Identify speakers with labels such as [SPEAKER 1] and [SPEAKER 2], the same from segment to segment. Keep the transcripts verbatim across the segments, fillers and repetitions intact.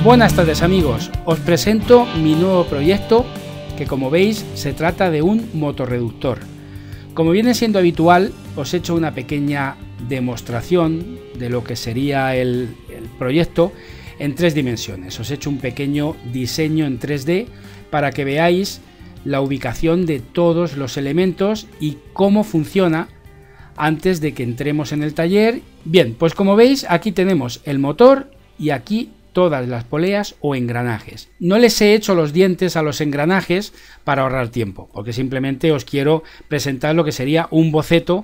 [SPEAKER 1] Buenas tardes amigos, os presento mi nuevo proyecto que, como veis, se trata de un motorreductor. Como viene siendo habitual, os he hecho una pequeña demostración de lo que sería el, el proyecto en tres dimensiones. Os he hecho un pequeño diseño en tres D para que veáis la ubicación de todos los elementos y cómo funciona antes de que entremos en el taller. Bien, pues como veis, aquí tenemos el motor y aquí todas las poleas o engranajes. No les he hecho los dientes a los engranajes para ahorrar tiempo, porque simplemente os quiero presentar lo que sería un boceto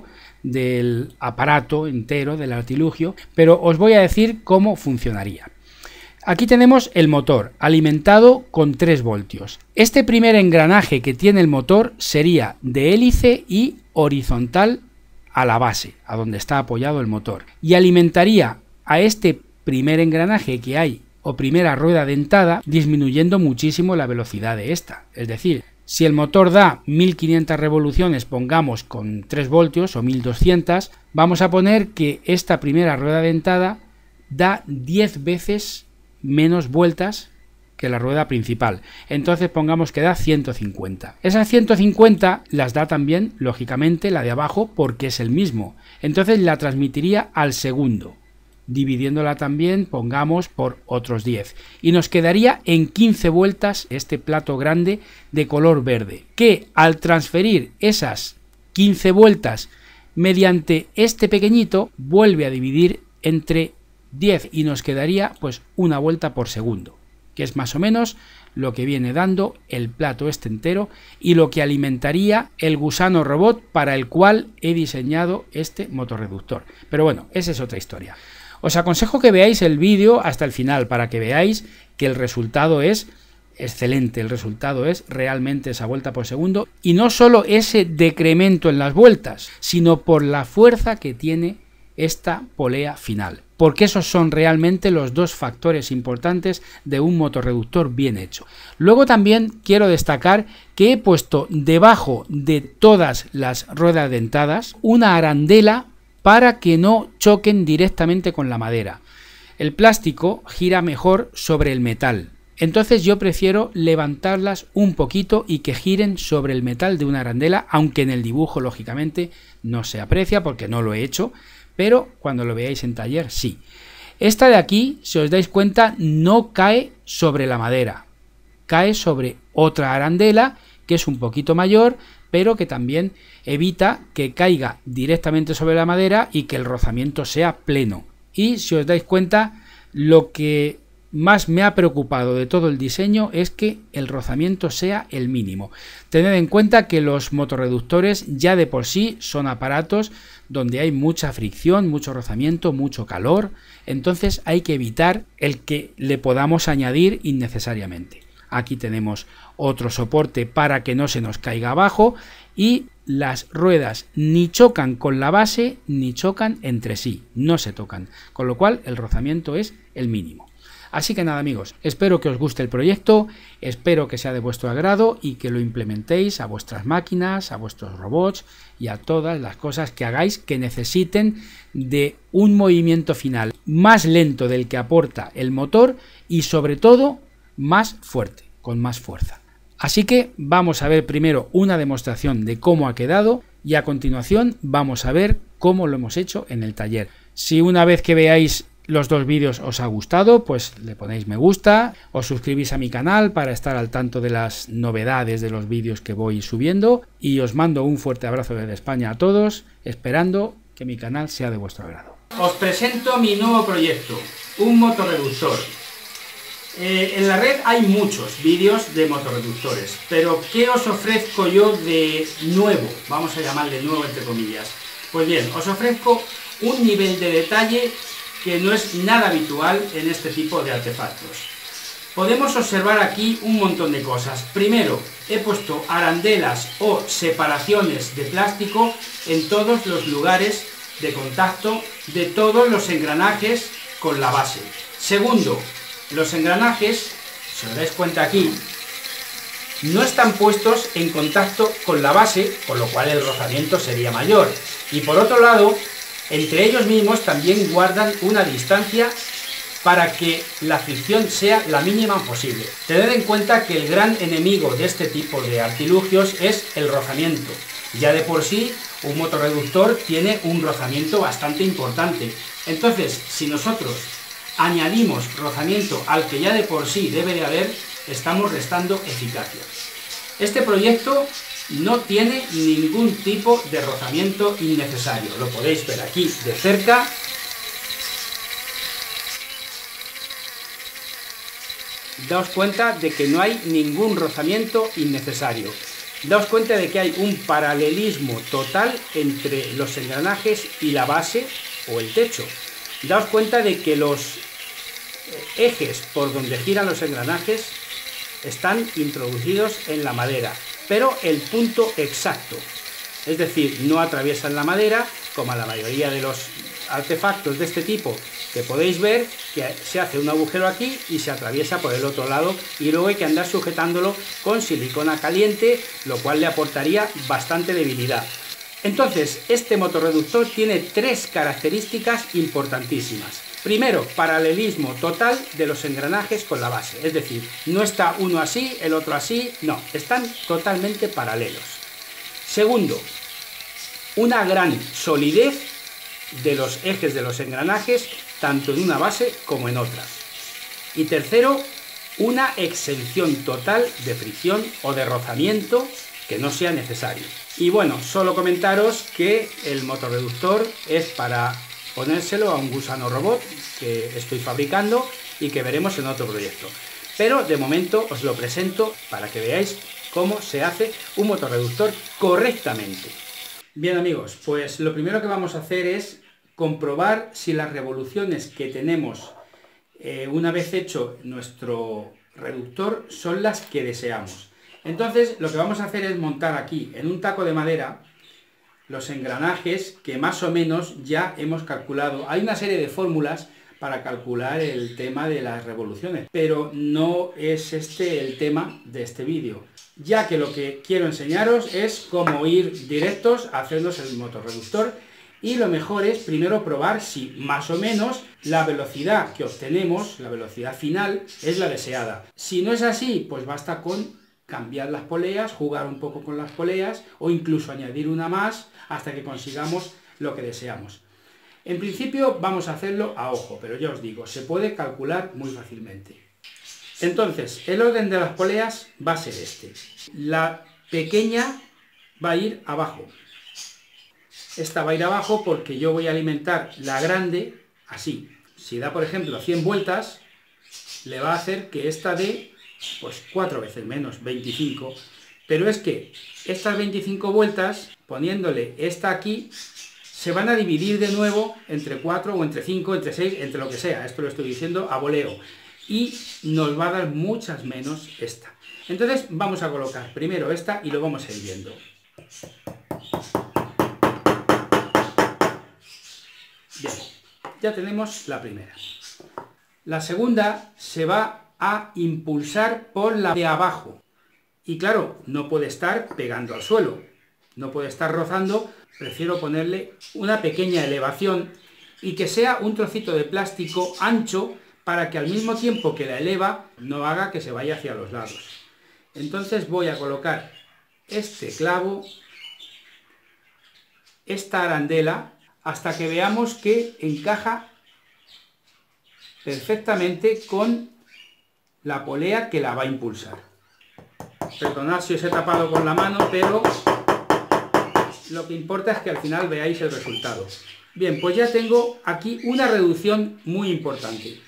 [SPEAKER 1] del aparato entero, del artilugio, pero os voy a decir cómo funcionaría. Aquí tenemos el motor alimentado con tres voltios. Este primer engranaje que tiene el motor sería de hélice y horizontal a la base, a donde está apoyado el motor, y alimentaría a este primer engranaje que hay o primera rueda dentada, disminuyendo muchísimo la velocidad de esta. Es decir, si el motor da mil quinientas revoluciones, pongamos con tres voltios o mil doscientas, vamos a poner que esta primera rueda dentada da diez veces menos vueltas que la rueda principal. Entonces pongamos que da ciento cincuenta. Esas ciento cincuenta las da también, lógicamente, la de abajo, porque es el mismo. Entonces la transmitiría al segundo, dividiéndola también, pongamos, por otros diez, y nos quedaría en quince vueltas este plato grande de color verde, que al transferir esas quince vueltas mediante este pequeñito vuelve a dividir entre diez y nos quedaría pues una vuelta por segundo, que es más o menos lo que viene dando el plato este entero y lo que alimentaría el gusano robot para el cual he diseñado este motorreductor. Pero bueno, esa es otra historia. Os aconsejo que veáis el vídeo hasta el final para que veáis que el resultado es excelente, el resultado es realmente esa vuelta por segundo, y no solo ese decremento en las vueltas, sino por la fuerza que tiene esta polea final, porque esos son realmente los dos factores importantes de un motorreductor bien hecho. Luego también quiero destacar que he puesto debajo de todas las ruedas dentadas una arandela para que no choquen directamente con la madera. El plástico gira mejor sobre el metal, entonces yo prefiero levantarlas un poquito y que giren sobre el metal de una arandela, aunque en el dibujo lógicamente no se aprecia porque no lo he hecho, pero cuando lo veáis en taller sí. Esta de aquí, si os dais cuenta, no cae sobre la madera, cae sobre otra arandela que es un poquito mayor, pero que también evita que caiga directamente sobre la madera y que el rozamiento sea pleno. Y si os dais cuenta, lo que más me ha preocupado de todo el diseño es que el rozamiento sea el mínimo. Tened en cuenta que los motorreductores ya de por sí son aparatos donde hay mucha fricción, mucho rozamiento, mucho calor, entonces hay que evitar el que le podamos añadir innecesariamente. Aquí tenemos otro soporte para que no se nos caiga abajo y las ruedas ni chocan con la base ni chocan entre sí, no se tocan, con lo cual el rozamiento es el mínimo. Así que nada amigos, espero que os guste el proyecto, espero que sea de vuestro agrado y que lo implementéis a vuestras máquinas, a vuestros robots y a todas las cosas que hagáis que necesiten de un movimiento final más lento del que aporta el motor y sobre todo más fuerte, con más fuerza. Así que vamos a ver primero una demostración de cómo ha quedado y a continuación vamos a ver cómo lo hemos hecho en el taller. Si una vez que veáis los dos vídeos os ha gustado, pues le ponéis me gusta, os suscribís a mi canal para estar al tanto de las novedades de los vídeos que voy subiendo y os mando un fuerte abrazo desde España a todos, esperando que mi canal sea de vuestro agrado. Os presento mi nuevo proyecto, un motorreductor. Eh, en la red hay muchos vídeos de motorreductores, pero ¿qué os ofrezco yo de nuevo? Vamos a llamarle nuevo entre comillas. Pues bien, os ofrezco un nivel de detalle que no es nada habitual en este tipo de artefactos. Podemos observar aquí un montón de cosas. Primero, he puesto arandelas o separaciones de plástico en todos los lugares de contacto de todos los engranajes con la base. Segundo, los engranajes, si os dais cuenta aquí, no están puestos en contacto con la base, con lo cual el rozamiento sería mayor. Y por otro lado, entre ellos mismos también guardan una distancia para que la fricción sea la mínima posible. Tened en cuenta que el gran enemigo de este tipo de artilugios es el rozamiento. Ya de por sí, un motorreductor tiene un rozamiento bastante importante. Entonces, si nosotros añadimos rozamiento al que ya de por sí debe de haber, estamos restando eficacia. Este proyecto no tiene ningún tipo de rozamiento innecesario. Lo podéis ver aquí de cerca. Daos cuenta de que no hay ningún rozamiento innecesario. Daos cuenta de que hay un paralelismo total entre los engranajes y la base o el techo. Daos cuenta de que los ejes por donde giran los engranajes están introducidos en la madera, pero el punto exacto. Es decir, no atraviesan la madera, como la mayoría de los artefactos de este tipo, que podéis ver que se hace un agujero aquí y se atraviesa por el otro lado, y luego hay que andar sujetándolo con silicona caliente, lo cual le aportaría bastante debilidad. Entonces, este motorreductor tiene tres características importantísimas. Primero, paralelismo total de los engranajes con la base, es decir, no está uno así, el otro así, no, están totalmente paralelos. Segundo, una gran solidez de los ejes de los engranajes, tanto en una base como en otras. Y tercero, una exención total de fricción o de rozamiento que no sea necesario. Y bueno, solo comentaros que el motorreductor es para ponérselo a un gusano robot que estoy fabricando y que veremos en otro proyecto. Pero de momento os lo presento para que veáis cómo se hace un motorreductor correctamente. Bien amigos, pues lo primero que vamos a hacer es comprobar si las revoluciones que tenemos eh, una vez hecho nuestro reductor son las que deseamos. Entonces lo que vamos a hacer es montar aquí en un taco de madera los engranajes que más o menos ya hemos calculado. Hay una serie de fórmulas para calcular el tema de las revoluciones, pero no es este el tema de este vídeo, ya que lo que quiero enseñaros es cómo ir directos a hacernos el motorreductor, y lo mejor es primero probar si más o menos la velocidad que obtenemos, la velocidad final, es la deseada. Si no es así, pues basta con cambiar las poleas, jugar un poco con las poleas o incluso añadir una más hasta que consigamos lo que deseamos. En principio vamos a hacerlo a ojo, pero ya os digo, se puede calcular muy fácilmente. Entonces, el orden de las poleas va a ser este. La pequeña va a ir abajo. Esta va a ir abajo porque yo voy a alimentar la grande así. Si da, por ejemplo, cien vueltas, le va a hacer que esta dé pues cuatro veces menos, veinticinco. Pero es que estas veinticinco vueltas, poniéndole esta aquí, se van a dividir de nuevo entre cuatro o entre cinco, entre seis, entre lo que sea. Esto lo estoy diciendo a voleo. Y nos va a dar muchas menos esta. Entonces vamos a colocar primero esta y lo vamos a ir viendo. Bien, ya tenemos la primera. La segunda se va a impulsar por la de abajo. Y claro, no puede estar pegando al suelo. No puede estar rozando. Prefiero ponerle una pequeña elevación y que sea un trocito de plástico ancho para que al mismo tiempo que la eleva no haga que se vaya hacia los lados. Entonces voy a colocar este clavo, esta arandela, hasta que veamos que encaja perfectamente con la polea que la va a impulsar. Perdonad si os he tapado con la mano, pero lo que importa es que al final veáis el resultado. Bien, pues ya tengo aquí una reducción muy importante.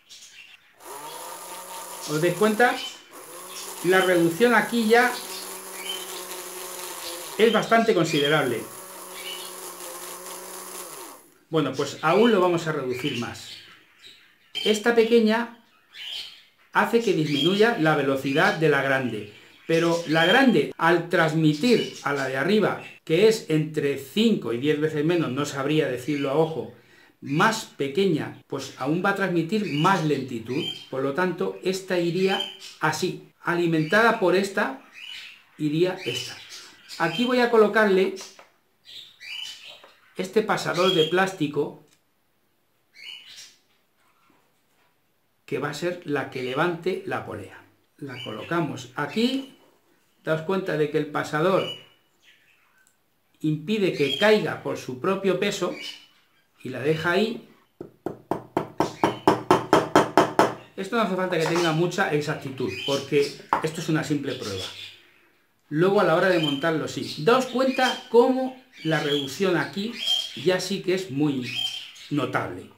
[SPEAKER 1] ¿Os dais cuenta? La reducción aquí ya es bastante considerable. Bueno, pues aún lo vamos a reducir más. Esta pequeña hace que disminuya la velocidad de la grande, pero la grande, al transmitir a la de arriba, que es entre cinco y diez veces menos, no sabría decirlo a ojo, más pequeña, pues aún va a transmitir más lentitud. Por lo tanto, esta iría así. Alimentada por esta, iría esta. Aquí voy a colocarle este pasador de plástico que va a ser la que levante la polea. La colocamos aquí, daos cuenta de que el pasador impide que caiga por su propio peso y la deja ahí. Esto no hace falta que tenga mucha exactitud, porque esto es una simple prueba. Luego a la hora de montarlo sí. Daos cuenta cómo la reducción aquí ya sí que es muy notable.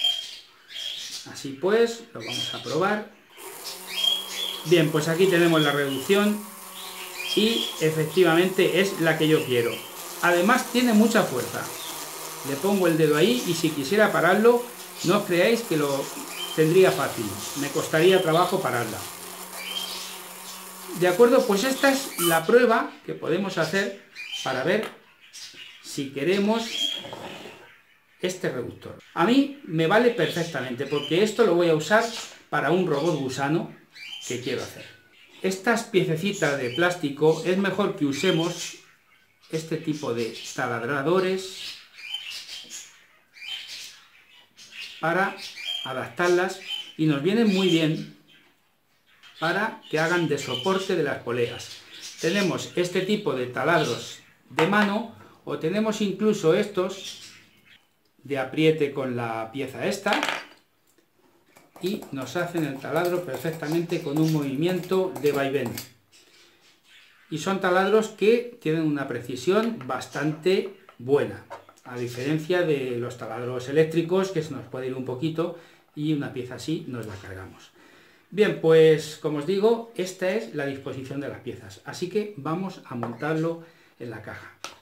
[SPEAKER 1] Así pues, lo vamos a probar. Bien, pues aquí tenemos la reducción y efectivamente es la que yo quiero. Además tiene mucha fuerza. Le pongo el dedo ahí y si quisiera pararlo, no os creáis que lo tendría fácil. Me costaría trabajo pararla. De acuerdo, pues esta es la prueba que podemos hacer para ver si queremos este reductor. A mí me vale perfectamente porque esto lo voy a usar para un robot gusano que quiero hacer. Estas piececitas de plástico es mejor que usemos este tipo de taladradores para adaptarlas y nos vienen muy bien para que hagan de soporte de las poleas. Tenemos este tipo de taladros de mano o tenemos incluso estos de apriete con la pieza esta y nos hacen el taladro perfectamente con un movimiento de vaivén. Y son taladros que tienen una precisión bastante buena, a diferencia de los taladros eléctricos que se nos puede ir un poquito y una pieza así nos la cargamos. Bien, pues como os digo, esta es la disposición de las piezas, así que vamos a montarlo en la caja.